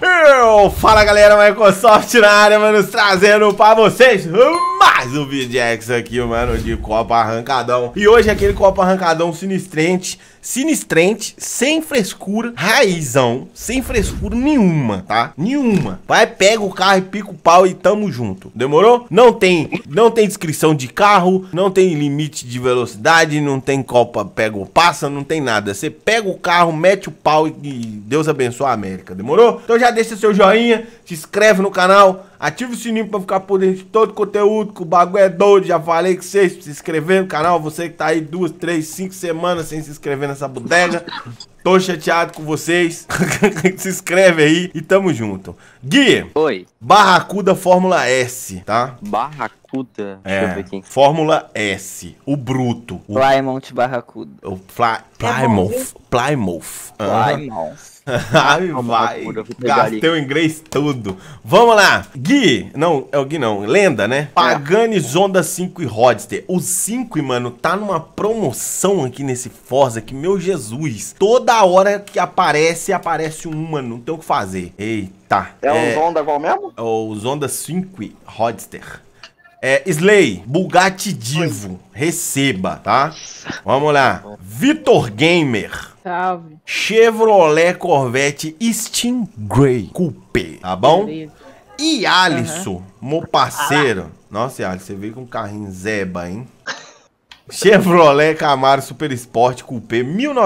Fala galera, Microsoft na área, mano, trazendo pra vocês mais um videox aqui, mano, de Copa Arrancadão. E hoje aquele Copa Arrancadão sinistrente, sem frescura, raizão, sem frescura nenhuma, tá? Nenhuma. Vai, pega o carro e pica o pau e tamo junto, demorou? Não tem descrição de carro, não tem limite de velocidade, não tem Copa pega ou passa, não tem nada. Você pega o carro, mete o pau e Deus abençoe a América, demorou? Então já deixa seu joinha, se inscreve no canal, ativa o sininho pra ficar por dentro de todo o conteúdo, que o bagulho é doido. Já falei que vocês se inscrever no canal, você que tá aí 2, 3, 5 semanas sem se inscrever nessa bodega. Tô chateado com vocês. Se inscreve aí e tamo junto. Gui. Oi. Barracuda Fórmula S, tá? Barracuda? Deixa eu ver aqui. Fórmula S, o bruto. Plymouth Barracuda. O Plymouth. Plymouth. Plymouth. Ai, vai. Gastei o inglês tudo. Vamos lá. Gui. Não, é o Gui não. Lenda, né? Pagani Zonda 5 e Roadster. O 5, mano, tá numa promoção aqui nesse Forza que, meu Jesus. Toda hora que aparece um, mano. Não tem o que fazer. Eita. É o Zonda qual mesmo? É o Zonda 5 e Roadster. Slay, Bugatti Divo, receba, tá? Vamos lá. Vitor Gamer. Salve. Chevrolet Corvette Stingray Coupé, tá bom? E Alisson, meu parceiro. Nossa, Alisson, você veio com um carrinho zeba, hein? Chevrolet Camaro Super Sport Coupé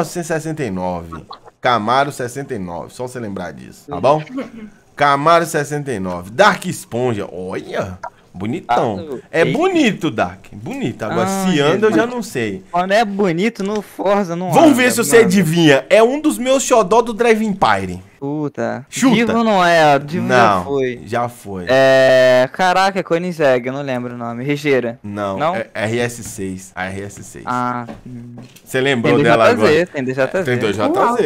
1969. Camaro 69, só você lembrar disso, tá bom? Camaro 69. Dark Esponja, olha... Bonitão. É bonito, Dark. Bonito. Agora, se anda, eu já não sei. Quando é bonito, no Forza não Vamos ver se você adivinha. É um dos meus xodó do Drive Empire. Puta. Chuta. Divo não é, Divo não, já foi. Já foi. Caraca, é Koenigsegg, eu não lembro o nome. Regeira. Não? É RS6. A RS6. Ah. Você lembrou dela agora? Tem DJZ. Tem DJZ.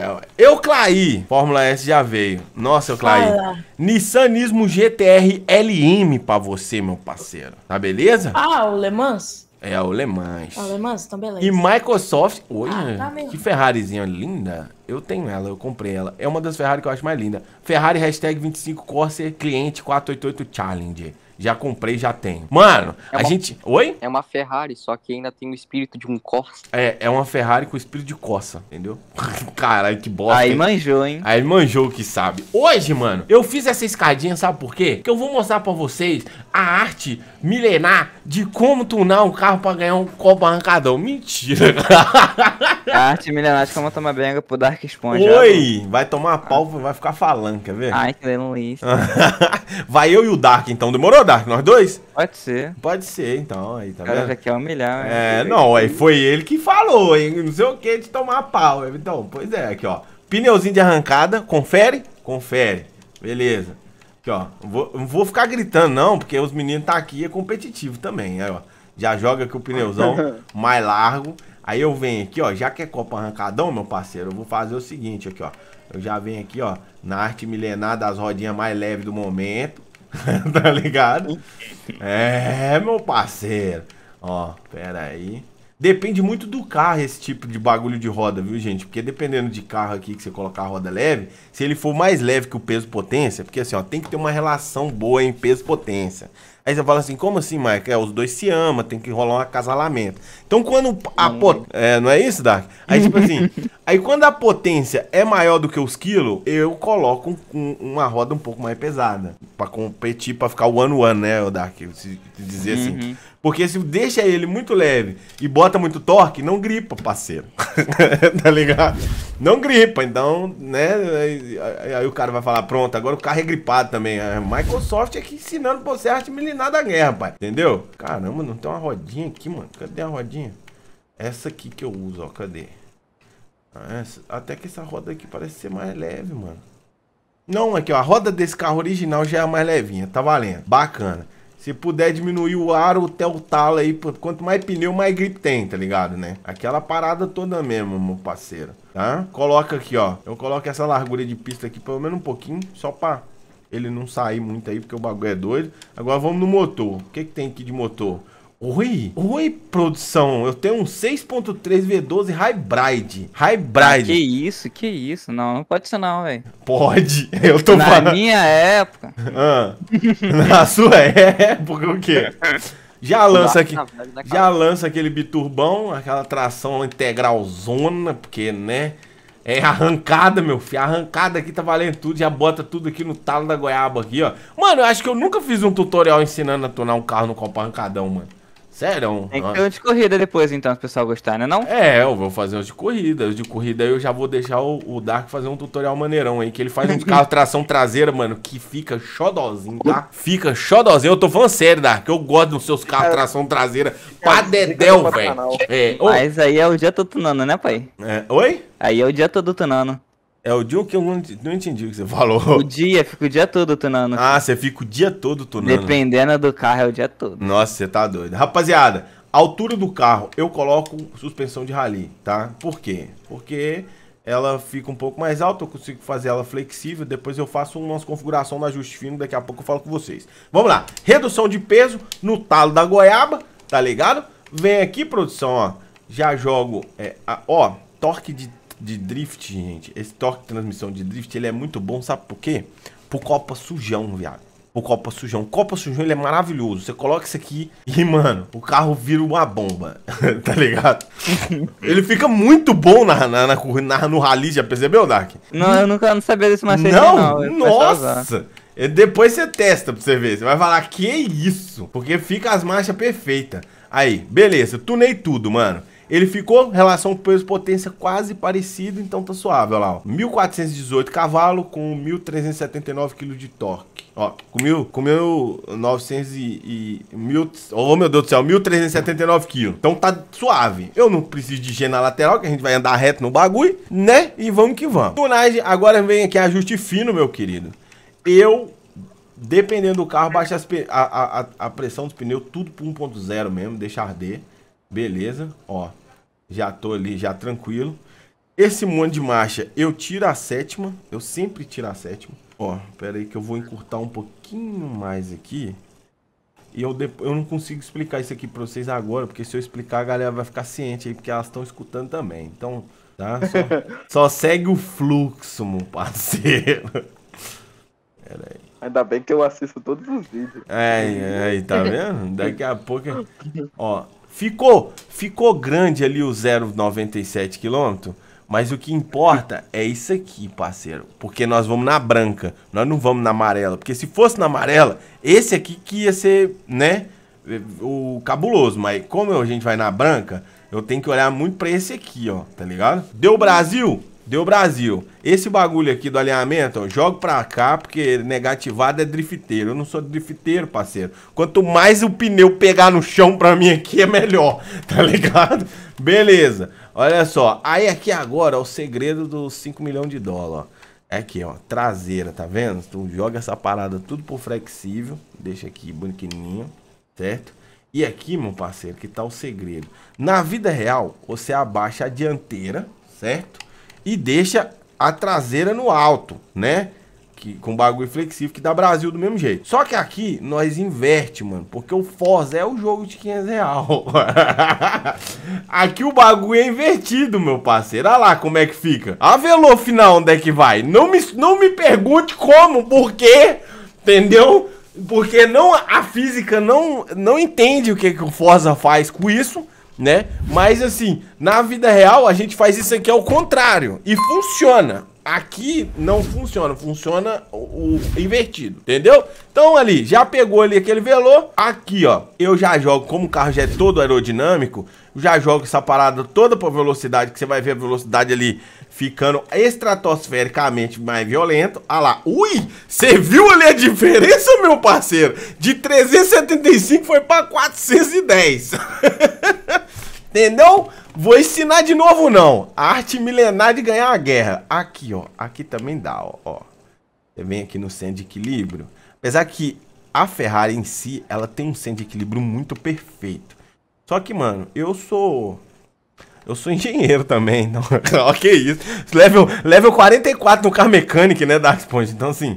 Euclaí. Fórmula S já veio. Nossa, Euclaí. Nissanismo GTR LM pra você, meu parceiro. Tá beleza? Ah, o Le Mans? É, o Le Mans. O Le Mans, então beleza. E Microsoft... Olha, tá que Ferrarizinha linda. Eu tenho ela, eu comprei ela. É uma das Ferrari que eu acho mais linda. Ferrari hashtag 25 Corsair cliente 488 Challenger. Já comprei, já tenho. Mano, gente... Oi? É uma Ferrari, só que ainda tem o espírito de um Corsa. É uma Ferrari com espírito de Corsa, entendeu? Caralho, que bosta. Aí manjou, hein? Aí manjou que sabe. Hoje, mano, eu fiz essa escadinha, sabe por quê? Que eu vou mostrar pra vocês a arte milenar de como tunar um carro pra ganhar um Copa Arrancadão. Mentira. A arte milenar de como tomar benga pro Dark Esponja. Oi, vai tomar pau, vai ficar falando, quer ver? Ai, que delícia. Vai eu e o Dark, então. Demorou, Dark? Nós dois? Pode ser. Pode ser, então. Aí, tá O cara vendo? já quer humilhar. Não, aí foi ele que falou, hein? Não sei o que de tomar pau. Então, pois é, aqui, ó. Pneuzinho de arrancada, confere? Confere. Beleza. Aqui, ó. Não vou ficar gritando, não, porque os meninos tá aqui, é competitivo também. Aí, ó. Já joga aqui o pneuzão mais largo. Aí eu venho aqui, ó. Já que é Copa Arrancadão, meu parceiro, eu vou fazer o seguinte aqui, ó. Eu já venho aqui, ó. Na arte milenar das rodinhas mais leves do momento. Tá ligado? Meu parceiro. Ó, pera aí. Depende muito do carro esse tipo de bagulho de roda, viu, gente? Porque dependendo de carro aqui que você colocar a roda leve, se ele for mais leve que o peso-potência, porque assim, ó, tem que ter uma relação boa em peso-potência. Aí você fala assim, como assim, Mike? Os dois se amam, tem que rolar um acasalamento. Então quando a potência... não é isso, Dark? Aí tipo assim, aí quando a potência é maior do que os quilos, eu coloco uma roda um pouco mais pesada. Pra competir, pra ficar one-one, né, o Dark? Se dizer assim. Porque se deixa ele muito leve e bota muito torque, não gripa, parceiro. Tá ligado? Não gripa, então, né? Aí o cara vai falar, pronto, agora o carro é gripado também. A Microsoft aqui ensinando pra você a arte milenar da guerra, pai. Entendeu? Caramba, não tem uma rodinha aqui, mano. Cadê a rodinha? Essa aqui que eu uso, ó. Cadê? Até que essa roda aqui parece ser mais leve, mano. Não, aqui, ó. A roda desse carro original já é mais levinha. Tá valendo. Bacana. Se puder diminuir o aro até o talo aí, quanto mais pneu, mais grip tem, tá ligado, né? Aquela parada toda mesmo, meu parceiro, tá? Coloca aqui, ó. Eu coloco essa largura de pista aqui pelo menos um pouquinho, só pra ele não sair muito aí, porque o bagulho é doido. Agora vamos no motor. O que tem aqui de motor? Oi, produção. Eu tenho um 6.3 V12 Hybrid. Que isso? Não, não pode ser não, velho. Pode, eu tô Na falando. minha época. Na sua época, o quê? Já lança aquele biturbão, aquela tração integral zona, porque, né? É arrancada, meu filho. Arrancada aqui tá valendo tudo. Já bota tudo aqui no talo da goiaba aqui, ó. Mano, eu acho que eu nunca fiz um tutorial ensinando a tunar um carro no copo arrancadão, mano. Sério? Tem que ter um de corrida depois, então, se o pessoal gostar, né não? É, eu vou fazer os de corrida. Os de corrida aí eu já vou deixar o Dark fazer um tutorial maneirão aí. Que ele faz uns carros tração traseira, mano, que fica xodozinho, tá? Fica xodozinho. Eu tô falando sério, Dark. Eu gosto dos seus carros tração traseira. Pá dedéu, velho. Mas aí é o dia todo tunando, né, pai? Oi? Aí é o dia todo tunando. É o dia que eu não entendi o que você falou. Fica o dia todo tunando. Ah, você fica o dia todo tunando. Dependendo do carro, é o dia todo. Nossa, você tá doido. Rapaziada, altura do carro, eu coloco suspensão de rally, tá? Por quê? Porque ela fica um pouco mais alta, eu consigo fazer ela flexível, depois eu faço uma configuração no ajuste fino, daqui a pouco eu falo com vocês. Vamos lá, redução de peso no talo da goiaba, tá ligado? Vem aqui, produção, ó, já jogo, ó, torque de drift, gente. Esse torque de transmissão de drift, ele é muito bom, sabe por quê? Pro copa sujão, viado. O copa sujão. O copa sujão, ele é maravilhoso. Você coloca isso aqui e, mano, o carro vira uma bomba. Tá ligado? Ele fica muito bom no rally, já percebeu, Dark? Não, eu nunca sabia desse macete, não. Nossa! Depois você testa pra você ver. Você vai falar, que isso? Porque fica as marchas perfeitas. Aí, beleza. Tunei tudo, mano. Ele ficou, relação peso-potência quase parecido, então tá suave, olha lá, ó. 1.418 cavalos com 1.379 kg de torque. Ó, com 1.900 oh, meu Deus do céu, 1.379 kg. Então tá suave. Eu não preciso de G na lateral, que a gente vai andar reto no bagulho, né? E vamos que vamos. Tunagem, agora vem aqui ajuste fino, meu querido. Dependendo do carro, baixa a pressão dos pneus, tudo por 1.0 mesmo, deixa arder. Beleza, ó. Já tô ali, já tranquilo. Esse monte de marcha, eu tiro a sétima. Eu sempre tiro a sétima. Ó, pera aí que eu vou encurtar um pouquinho mais aqui. E eu não consigo explicar isso aqui pra vocês agora, porque se eu explicar a galera vai ficar ciente aí, porque elas estão escutando também. Então, tá? Só segue o fluxo, meu parceiro. Pera aí. Ainda bem que eu assisto todos os vídeos. Aí, tá vendo? Daqui a pouco... Ó... Ficou grande ali o 0,97 km, mas o que importa é isso aqui, parceiro. Porque nós vamos na branca, nós não vamos na amarela. Porque se fosse na amarela, esse aqui que ia ser, né, o cabuloso. Mas como a gente vai na branca, eu tenho que olhar muito pra esse aqui, ó, tá ligado? Deu Brasil? Deu Brasil. Esse bagulho aqui do alinhamento, ó, jogo pra cá, porque negativado é drifteiro. Eu não sou drifteiro, parceiro. Quanto mais o pneu pegar no chão pra mim aqui, é melhor, tá ligado? Beleza. Olha só. Aí aqui agora, ó, o segredo dos 5 milhões de dólares, ó. É aqui, ó, traseira, tá vendo? Tu joga essa parada tudo por flexível. Deixa aqui bonitinho, certo? E aqui, meu parceiro, que tá o segredo. Na vida real, você abaixa a dianteira, certo? E deixa a traseira no alto, né? Com bagulho flexível que dá Brasil do mesmo jeito. Só que aqui nós inverte, mano. Porque o Forza é o jogo de 500 real. Aqui o bagulho é invertido, meu parceiro. Olha lá como é que fica. A Velo final onde é que vai? Não me pergunte como, por quê. Entendeu? Porque a física não entende o que o Forza faz com isso. Né? Mas assim, na vida real a gente faz isso aqui ao contrário e funciona. Aqui não funciona, funciona o invertido, entendeu? Então ali, já pegou ali aquele velô. Aqui, ó, eu já jogo, como o carro já é todo aerodinâmico, eu já jogo essa parada toda pra velocidade, que você vai ver a velocidade ali ficando estratosfericamente mais violento. Ah lá, ui, você viu ali a diferença, meu parceiro? De 375 foi pra 410. Entendeu? Vou ensinar de novo não. A arte milenar de ganhar a guerra. Aqui, ó. Aqui também dá, ó. Você vem aqui no centro de equilíbrio. Apesar que a Ferrari em si, ela tem um centro de equilíbrio muito perfeito. Só que, mano, eu sou engenheiro também. Então, ó, que isso. Level 44 no carro mecânico, né, Dark Point? Então, assim,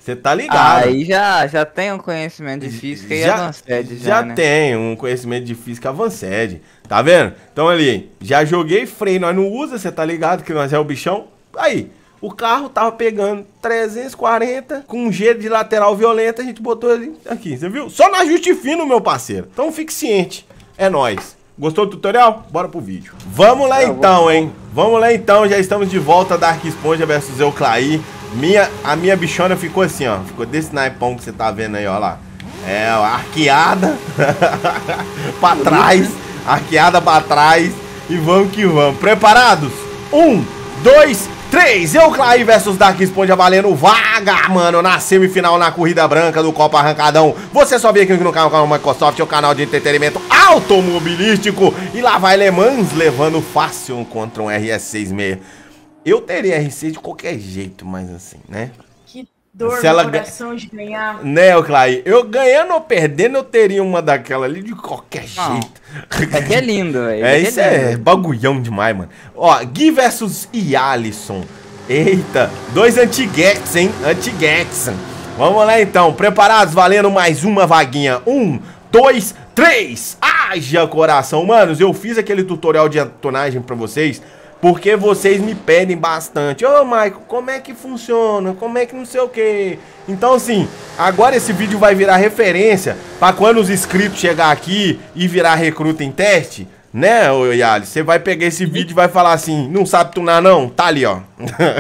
Você tá ligado. Aí já tem um conhecimento de física e Avanced já né? tem um conhecimento de física Avanced, tá vendo? Então ali, já joguei freio, nós não usa, você tá ligado que nós é o bichão. Aí, o carro tava pegando 340 com um G de lateral violenta, a gente botou ele aqui, você viu? Só no ajuste fino, meu parceiro. Então fique ciente, é nóis. Gostou do tutorial? Bora pro vídeo. Vamos lá então, hein? Vamos lá então, já estamos de volta, Dark Esponja versus Euclair. A minha bichona ficou assim, ó. Ficou desse naipão que você tá vendo aí, ó lá. É, arqueada pra trás. Arqueada pra trás. E vamos que vamos. Preparados? 1, 2, 3. Euclair versus Dark Esponja valendo vaga, mano. Na semifinal, na corrida branca do Copa Arrancadão. Você só vê aqui no canal Microsoft, é o canal de entretenimento automobilístico. E lá vai Le Mans levando fácil contra um RS66. Eu teria RC de qualquer jeito, mas assim, né? Que dor Se ela no coração de ganhar. Né, Euclair? Eu ganhando ou perdendo, eu teria uma daquela ali de qualquer jeito. É que é lindo, velho. É, isso é bagulhão demais, mano. Ó, Gui versus Ialisson. Eita, dois anti-Gex, hein? Anti-Gex. Vamos lá então, preparados? Valendo mais uma vaguinha. 1, 2, 3. Haja coração. Manos, eu fiz aquele tutorial de tonagem pra vocês porque vocês me pedem bastante. Ô, Michael, como é que funciona? Como é que não sei o que? Então, assim, agora esse vídeo vai virar referência pra quando os inscritos chegar aqui e virar recruta em teste, né, ô Yali? Você vai pegar esse vídeo e vai falar assim, não sabe tunar não? Tá ali, ó.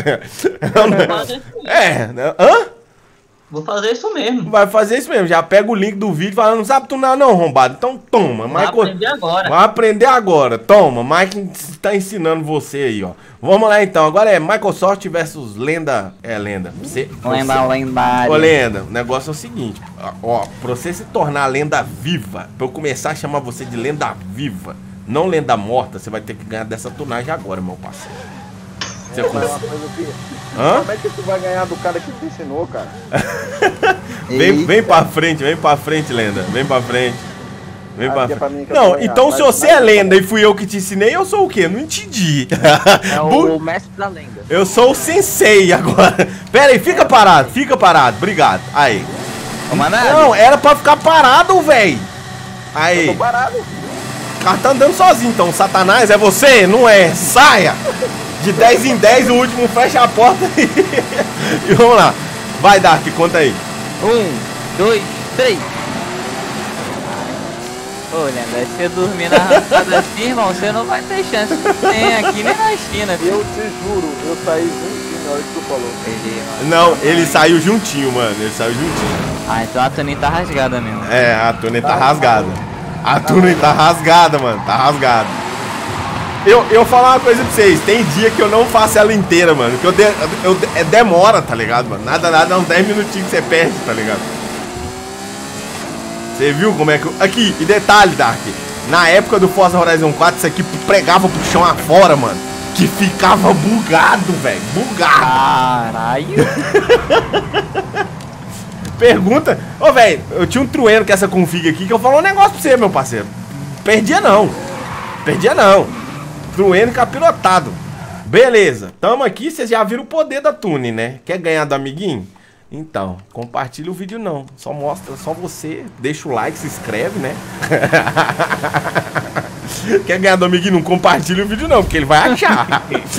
Hã? Vou fazer isso mesmo. Vai fazer isso mesmo, já pega o link do vídeo e fala, não sabe tunar não, arrombado. Então toma, Vai aprender agora. Vai aprender agora, toma, Mike tá ensinando você aí, ó. Vamos lá então, agora é Microsoft versus Lenda, Lenda. Lendário. Ô Lenda, o negócio é o seguinte, ó, pra você se tornar lenda viva, pra eu começar a chamar você de lenda viva, não lenda morta, você vai ter que ganhar dessa tunagem agora, meu parceiro. Você Hã? Como é que tu vai ganhar do cara que te ensinou, cara? vem pra frente, Lenda. Vem pra frente. Vem pra frente. Pra mim, não, então se você é lenda e fui eu que te ensinei, eu sou o quê? Não entendi. É o mestre da lenda. Eu sou o sensei agora. Pera aí, fica parado. Obrigado. Aí. Não, era pra ficar parado, velho. Aí. Eu tô parado. O cara tá andando sozinho, então. Satanás é você? Não é? Saia! De 10 em 10, o último fecha a porta e vamos lá. Vai, Dark, conta aí. 1, 2, 3. Ô, Lenda, se você dormir na arrancada assim, irmão, você não vai ter chance nem aqui nem na China. Eu te juro, eu saí juntinho na hora que tu falou. Não, ele saiu juntinho, mano. Ele saiu juntinho. Ah, então a tuninha tá rasgada mesmo. É, a túnel tá rasgada. A túnel tá rasgada, mano. Tá rasgada. Eu falar uma coisa pra vocês, tem dia que eu não faço ela inteira, mano. Que demora, tá ligado, mano? Nada, uns 10 minutinhos que você perde, tá ligado? Você viu como é que... Aqui, e detalhe, Dark. Na época do Forza Horizon 4, isso aqui pregava pro chão afora, mano. Que ficava bugado, velho. Bugado. Caralho. Pergunta... Ô, velho, eu tinha um trueno com essa config aqui que eu falo um negócio pra você, meu parceiro. Perdia não. Trueno capilotado. Beleza, tamo aqui, vocês já viram o poder da Tune, né? Quer ganhar do amiguinho? Então, compartilha o vídeo não. Só mostra, só você. Deixa o like, se inscreve, né? Quer ganhar do amiguinho? Não compartilha o vídeo não, porque ele vai achar.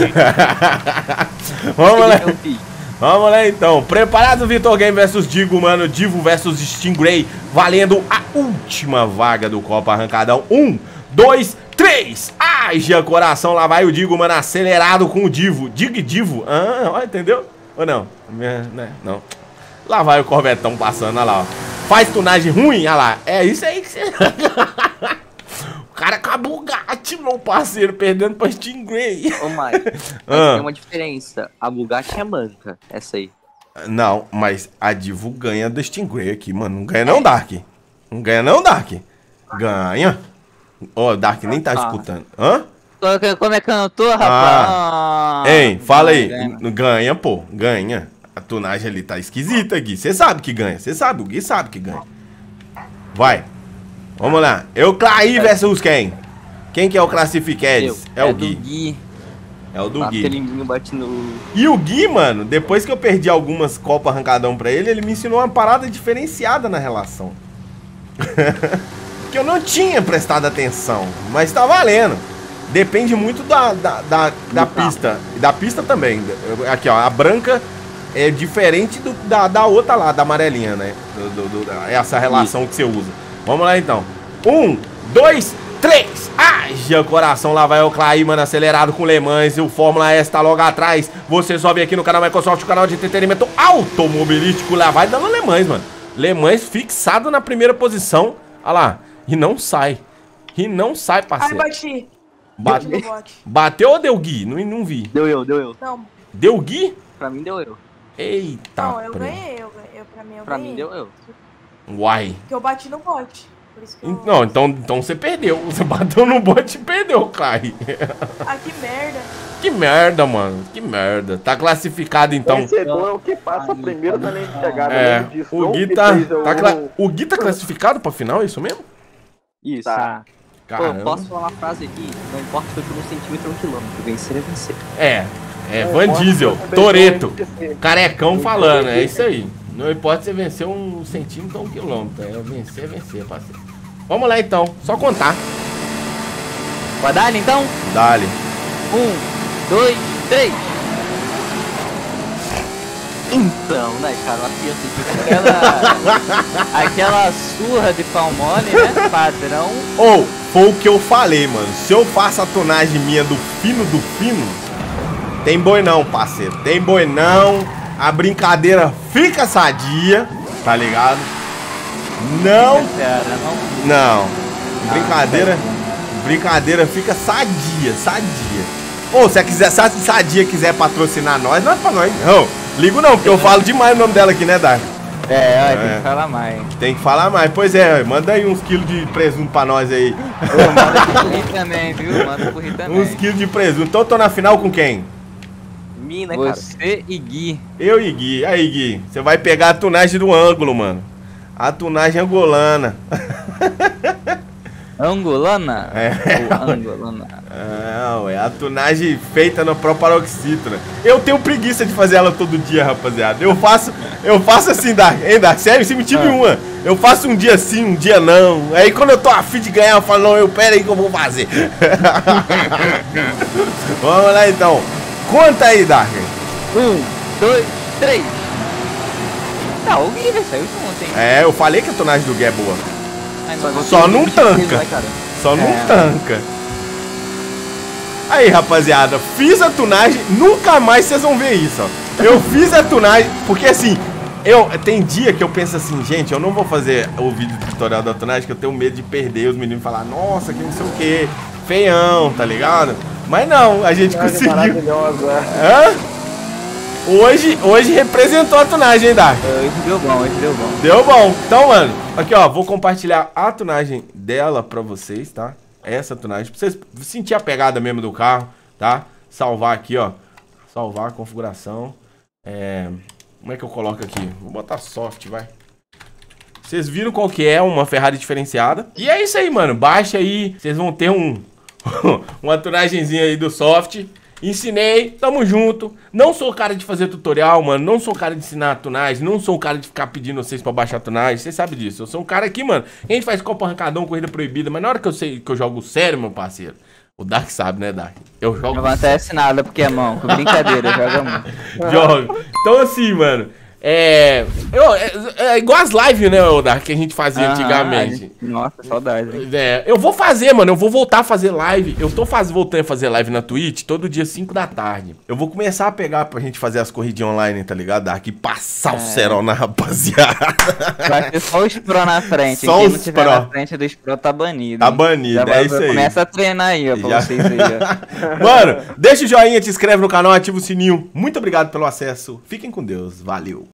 Vamos lá então. Preparado, Vitor Game versus Digo, mano. Divo versus Stingray. Valendo a última vaga do Copa Arrancadão. 1, 2, 3. Haja coração, lá vai o Digo, mano, acelerado com o Divo. Divo? Ah, entendeu? Ou não? Não. Lá vai o Corvetão passando, olha lá, ó. Faz tunagem ruim, olha lá. É isso aí que você... O cara com a Bugatti, meu parceiro, perdendo pra Stingray. Ô, Mike, tem uma diferença. A Bugatti é manca, essa aí. Não, mas a Divo ganha do Stingray aqui, mano. Não ganha não, Dark. Não ganha não, Dark. Ganha. Ó, Dark nem tá escutando. Hã? Como é que eu não tô, rapaz? Hein, fala aí. Ganha, pô. Ganha. A tunagem ali tá esquisita, Gui. Você sabe que ganha. Você sabe, o Gui sabe que ganha. Vai. Vamos lá. Euclair versus quem? Quem que é o Classificads? É o Gui. É o do Gui. Martelinho bate no... E o Gui, mano, depois que eu perdi algumas copas arrancadão pra ele, ele me ensinou uma parada diferenciada na relação. Que eu não tinha prestado atenção, mas tá valendo. Depende muito da pista. E da pista também. Aqui, ó, a branca é diferente da outra lá, da amarelinha, né? Essa relação que você usa. Vamos lá, então. 1, 2, 3. Haja coração, lá vai o Clay, mano, acelerado com Le Mans. E o Fórmula S tá logo atrás. Você sobe aqui no canal Microsoft, o canal de entretenimento automobilístico. Lá vai dando Le Mans, mano. Le Mans fixado na primeira posição. Olha lá. E não sai. E não sai, parceiro. Ai, bati. Bateu ou deu Gui? Não vi. Deu eu. Não, Deu Gui? Pra mim deu eu. Eita. não, eu ganhei. Pra mim, eu Pra ganhei. mim deu eu. Uai. Porque eu bati no bote. Por isso que eu... Não, então você perdeu. Você bateu no bote e perdeu, Clay. Ah, que merda. Que merda, mano. Que merda. Tá classificado, então. Vencedor é o que passa primeiro na linha de chegada. É, Além disso, o Gui que tá, fez o Gui tá classificado pra final, é isso mesmo? Isso. Tá. Pô, Caramba. posso falar uma frase aqui? Não importa se foi por 1 centímetro ou 1 quilômetro. Vencer é vencer. É Van Diesel, Toretto, carecão falando, é isso aí. Não importa se você vencer 1 centímetro ou 1 quilômetro, é vencer, parceiro. Vamos lá, então, só contar. Vai dar então? Dale. 1, 2, 3. Então, né, cara? Aquela surra de pau mole, né? Padrão. Ou, foi o que eu falei, mano. Se eu faço a tonagem minha do fino, tem boi não, parceiro. Tem boi não. A brincadeira fica sadia, tá ligado? Não. Brincadeira fica sadia. Ou se a Sadia quiser patrocinar nós é pra nós. Não, ligo não, porque eu falo demais o nome dela aqui, né, Dark? Tem que falar mais. Tem que falar mais. Pois é, manda aí uns quilos de presunto pra nós aí. Manda por rir também, viu? Manda por rir também. Uns quilos de presunto. Então eu tô na final com quem? Mim, né, cara? Você e Gui. Eu e Gui. Aí, Gui, você vai pegar a tunagem do ângulo, mano. A tunagem angolana. Angolana? É. Ou angolana? Não, é a tunagem feita na proparoxítona. Eu tenho preguiça de fazer ela todo dia, rapaziada. Eu faço assim, sério, você me tive uma. Eu faço um dia sim, um dia não. Aí quando eu tô afim de ganhar, eu falo, não, pera aí que eu vou fazer. Vamos lá então. Conta aí, Dark. 1, 2, 3. Tá, o Gui saiu junto, hein? É, eu falei que a tonagem do Gui é boa. Mas Só não tanca. Né, cara? Só não tanca. Aí, rapaziada, fiz a tunagem, nunca mais vocês vão ver isso, ó. Eu fiz a tunagem, porque assim, tem dia que eu penso assim, gente, eu não vou fazer o vídeo tutorial da tunagem, que eu tenho medo de perder os meninos falar, nossa, que não sei o que, feião, tá ligado? Mas não, a gente conseguiu. Maravilhosa. Hã? Hoje representou a tunagem, hein, Dark? hoje deu bom. Deu bom. Então, mano, aqui, ó, vou compartilhar a tunagem dela pra vocês, tá? Essa tunagem, pra vocês sentir a pegada mesmo do carro, tá? Salvar aqui, ó. Salvar a configuração. Como é que eu coloco aqui? Vou botar soft, vai. Vocês viram qual que é uma Ferrari diferenciada. E é isso aí, mano. Baixa aí. Vocês vão ter uma tunagenzinha aí do soft. Ensinei, tamo junto. Não sou o cara de fazer tutorial, mano. Não sou o cara de ensinar a tunagem. Não sou o cara de ficar pedindo vocês pra baixar a tunagem. Vocês sabem disso. Eu sou um cara aqui, mano. A gente faz Copa Arrancadão, corrida proibida. Mas na hora que eu sei que eu jogo sério, meu parceiro. O Dark sabe, né, Dark? Eu jogo. Não acontece nada porque é mão. Com brincadeira, joga muito. Jogo. Então, assim, mano. É igual as lives, né, Dark, que a gente fazia antigamente. Nossa, saudade, hein? Eu vou fazer, mano. Eu vou voltar a fazer live. Eu tô voltando a fazer live na Twitch todo dia 5 da tarde. Eu vou começar a pegar pra gente fazer as corridinhas online, tá ligado, Dark? E passar o cerol na rapaziada. Vai ter só os pro na frente. Só Quem os não tiver pro. na frente dos pro tá banido. Tá hein? banido, é isso aí. Começa a treinar aí, ó, pra vocês aí, ó. Mano, deixa o joinha, te inscreve no canal, ativa o sininho. Muito obrigado pelo acesso. Fiquem com Deus. Valeu.